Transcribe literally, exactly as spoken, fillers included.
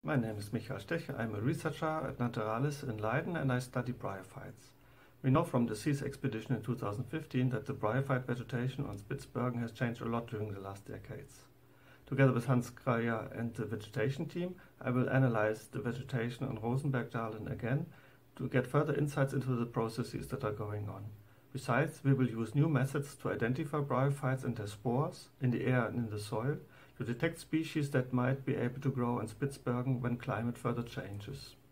My name is Michael Stecher. I'm a researcher at Naturalis in Leiden and I study bryophytes. We know from the SEAS expedition in two thousand fifteen that the bryophyte vegetation on Spitsbergen has changed a lot during the last decades. Together with Hans Greyer and the vegetation team, I will analyze the vegetation on Rosenbergdalen again to get further insights into the processes that are going on. Besides, we will use new methods to identify bryophytes and their spores in the air and in the soil to detect species that might be able to grow on Spitsbergen when climate further changes.